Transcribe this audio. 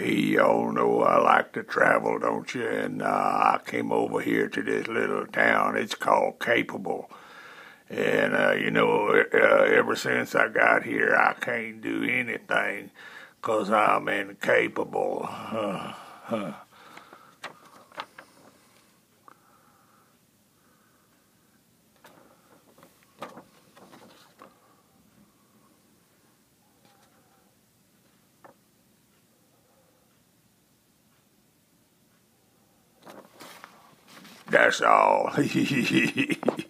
y'all know I like to travel, don't you? And I came over here to this little town. It's called Capable. And, ever since I got here, I can't do anything 'cause I'm incapable. That's all.